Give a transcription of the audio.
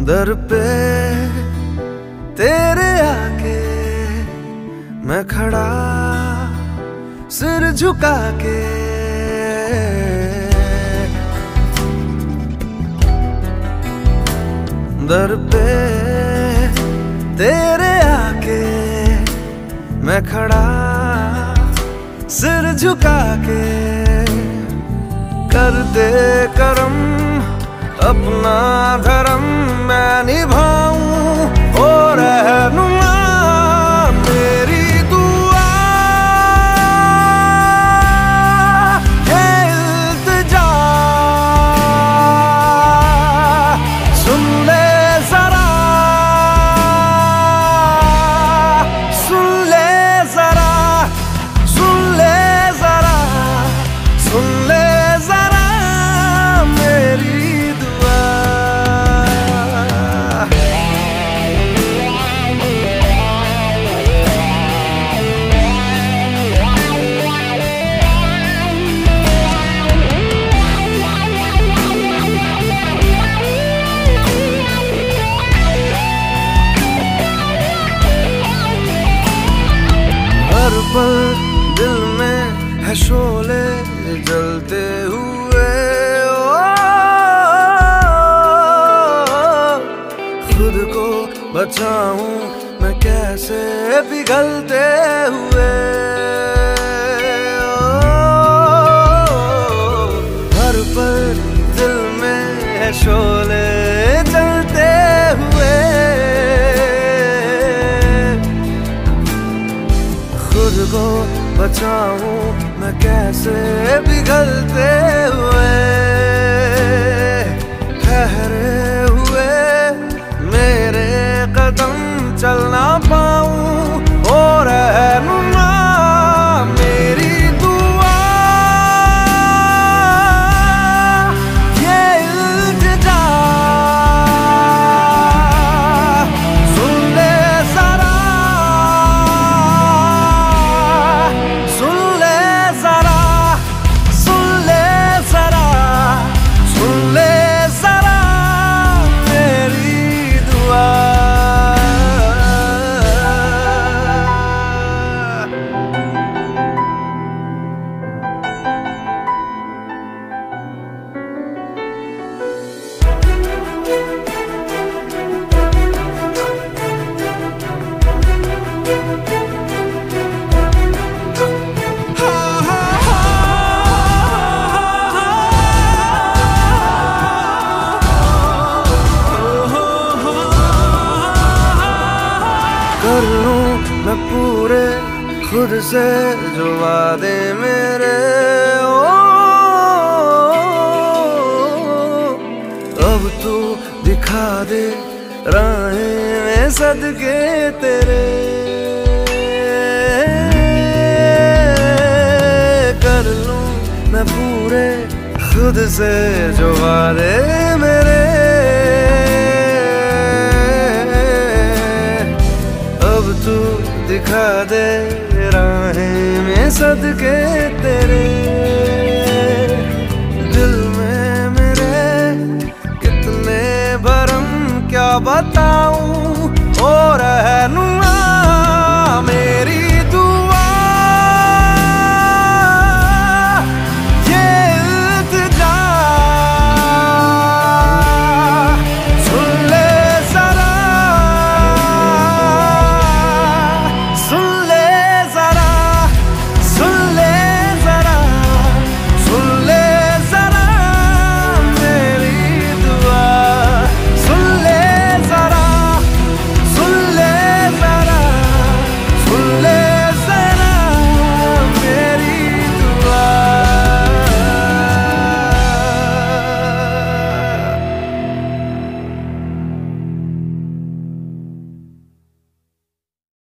दर पे तेरे आके मैं खड़ा सिर झुका के, दर पे तेरे आके मैं खड़ा सिर झुका के, कर दे करम अपना धर्म मैं निभाऊं ओ रहनुमा मेरी दुआ है इल्तिजा, सुन ले जरा, सुन ले जरा, सुन ले जरा, सुन ले जरा मेरी पल दिल में है शोले जलते हुए, खुद को बचाऊं मैं कैसे पिघलते हुए, हर पल दिल में है शोले जलते हुए, खुद को बचाऊं मैं कैसे पिघलते हुए, ठहरे हुए मेरे कदम चल ना पाऊं ओ रहनुमा मेरी दुआ ये इल्तिजा, सुन ले जरा, कर लूं मैं पूरे खुद से जो वादे मेरे, अब तू दिखा दे राहें में सदके तेरे, कर लूं मैं पूरे खुद से जो वादे मेरे, तू दिखा दे राहें में सदके तेरे, दिल में मेरे कितने भरम क्या बताऊं ओ रहनुमा।